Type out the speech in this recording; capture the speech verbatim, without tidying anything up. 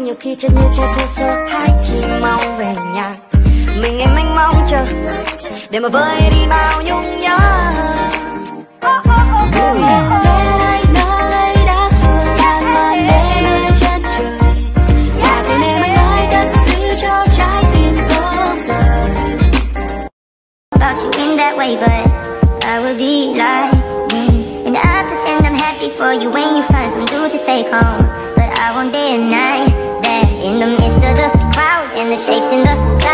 nhiều khi chân như trẻ thơ sơ thai chỉ mong về nhà. Mình em anh mong chờ để mà vơi đi bao nhung nhớ. Oh, oh, oh, oh, oh, oh. Nơi nơi đã xưa lan man đến nơi chân trời. Và từ em anh ơi cất giữ cho trái tim vỡ vời. About you in that way, but I would be lying. And I pretend I'm happy for you when you find some dude to take home. But I won't deny that in the midst of the clouds and the shapes in the